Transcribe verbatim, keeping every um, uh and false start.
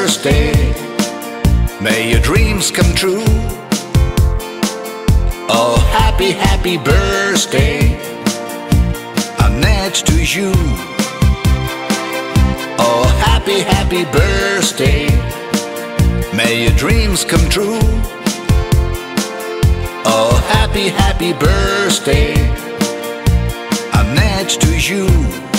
birthday. May your dreams come true. Oh, happy, happy birthday, Annett, to you. Oh, happy, happy birthday, may your dreams come true. Oh, happy, happy birthday, Annett, to you.